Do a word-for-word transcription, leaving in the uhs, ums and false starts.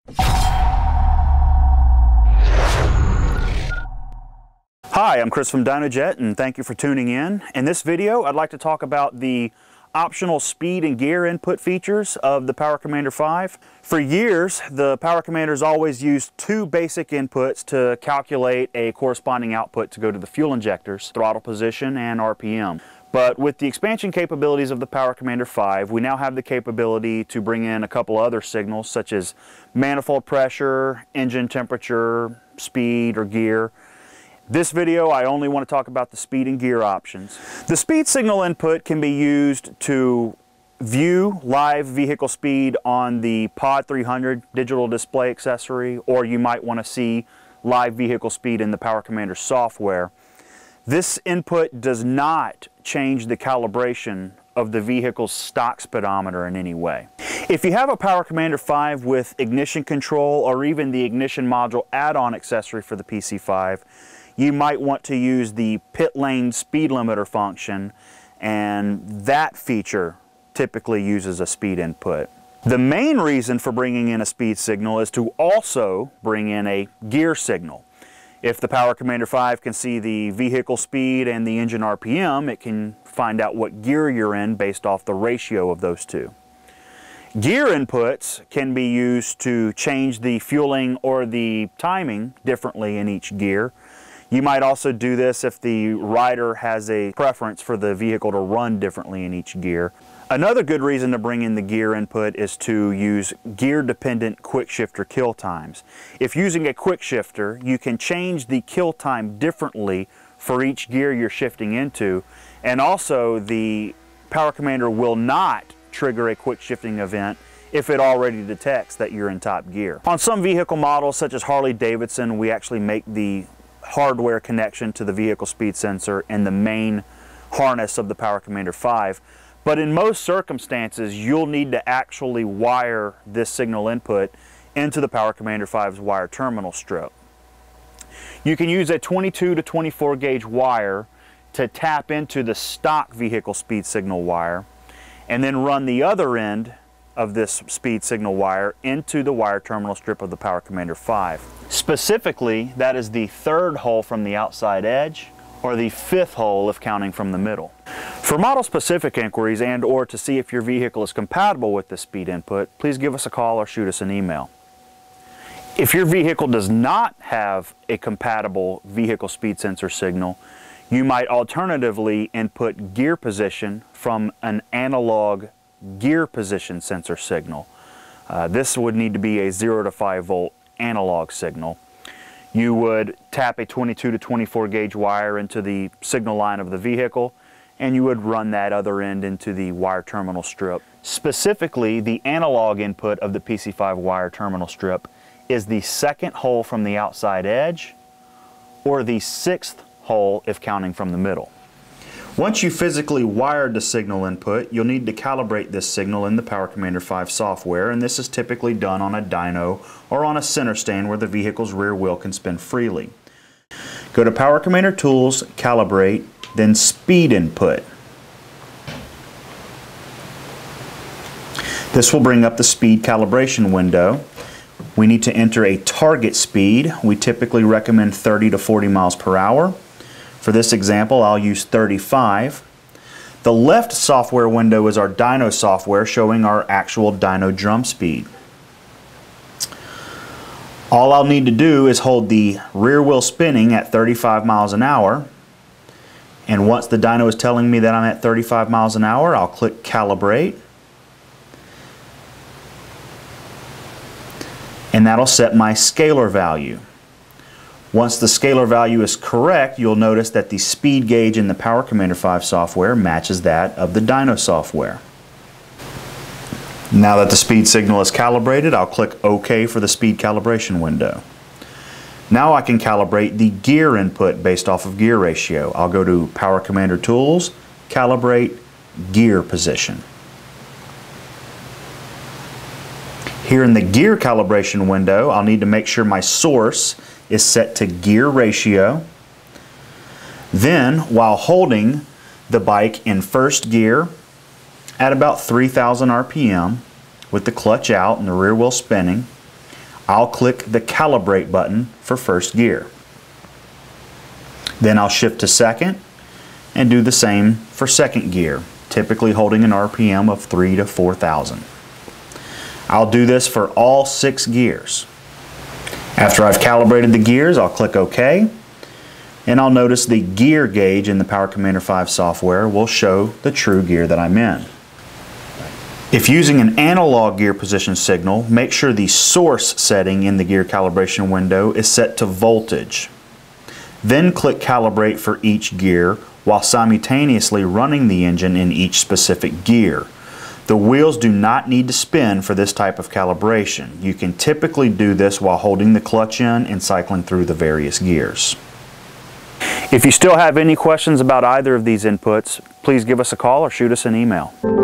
Hi, I'm Chris from Dynojet, and thank you for tuning in. In this video, I'd like to talk about the optional speed and gear input features of the Power Commander five. For years, the Power Commanders always used two basic inputs to calculate a corresponding output to go to the fuel injectors, throttle position and R P M. But with the expansion capabilities of the Power Commander five, we now have the capability to bring in a couple other signals such as manifold pressure, engine temperature, speed or gear. This video, I only want to talk about the speed and gear options. The speed signal input can be used to view live vehicle speed on the Pod three hundred digital display accessory, or you might want to see live vehicle speed in the Power Commander software. This input does not change the calibration of the vehicle's stock speedometer in any way. If you have a Power Commander five with ignition control or even the ignition module add-on accessory for the P C five, you might want to use the pit lane speed limiter function, and that feature typically uses a speed input. The main reason for bringing in a speed signal is to also bring in a gear signal. If the Power Commander five can see the vehicle speed and the engine R P M, it can find out what gear you're in based off the ratio of those two. Gear inputs can be used to change the fueling or the timing differently in each gear. You might also do this if the rider has a preference for the vehicle to run differently in each gear. Another good reason to bring in the gear input is to use gear-dependent quick shifter kill times. If using a quick shifter, you can change the kill time differently for each gear you're shifting into, and also the Power Commander will not trigger a quick shifting event if it already detects that you're in top gear. On some vehicle models, such as Harley Davidson, we actually make the hardware connection to the vehicle speed sensor and the main harness of the Power Commander five. But in most circumstances, you'll need to actually wire this signal input into the Power Commander five's wire terminal strip. You can use a twenty-two to twenty-four gauge wire to tap into the stock vehicle speed signal wire, and then run the other end of this speed signal wire into the wire terminal strip of the Power Commander five. Specifically, that is the third hole from the outside edge, or the fifth hole if counting from the middle. For model-specific inquiries and or to see if your vehicle is compatible with this speed input, please give us a call or shoot us an email. If your vehicle does not have a compatible vehicle speed sensor signal, you might alternatively input gear position from an analog gear position sensor signal. Uh, this would need to be a zero to five volt analog signal. You would tap a twenty-two to twenty-four gauge wire into the signal line of the vehicle, and you would run that other end into the wire terminal strip. Specifically, the analog input of the P C five wire terminal strip is the second hole from the outside edge, or the sixth hole if counting from the middle. Once you physically wired the signal input, you'll need to calibrate this signal in the Power Commander five software, and this is typically done on a dyno or on a center stand where the vehicle's rear wheel can spin freely. Go to Power Commander Tools, Calibrate, then Speed Input. This will bring up the speed calibration window. We need to enter a target speed. We typically recommend thirty to forty miles per hour. For this example, I'll use thirty-five. The left software window is our dyno software showing our actual dyno drum speed. All I'll need to do is hold the rear wheel spinning at thirty-five miles an hour, and once the dyno is telling me that I'm at thirty-five miles an hour, I'll click Calibrate, and that'll set my scalar value. Once the scalar value is correct, you'll notice that the speed gauge in the Power Commander five software matches that of the dyno software. Now that the speed signal is calibrated, I'll click OK for the speed calibration window. Now I can calibrate the gear input based off of gear ratio. I'll go to Power Commander Tools, Calibrate, Gear Position. Here in the gear calibration window, I'll need to make sure my source is set to gear ratio. Then, while holding the bike in first gear at about three thousand R P M with the clutch out and the rear wheel spinning, I'll click the Calibrate button for first gear. Then I'll shift to second and do the same for second gear, typically holding an R P M of three to four thousand. I'll do this for all six gears. After I've calibrated the gears, I'll click OK, and I'll notice the gear gauge in the Power Commander five software will show the true gear that I'm in. If using an analog gear position signal, make sure the source setting in the gear calibration window is set to voltage. Then click Calibrate for each gear while simultaneously running the engine in each specific gear. The wheels do not need to spin for this type of calibration. You can typically do this while holding the clutch in and cycling through the various gears. If you still have any questions about either of these inputs, please give us a call or shoot us an email.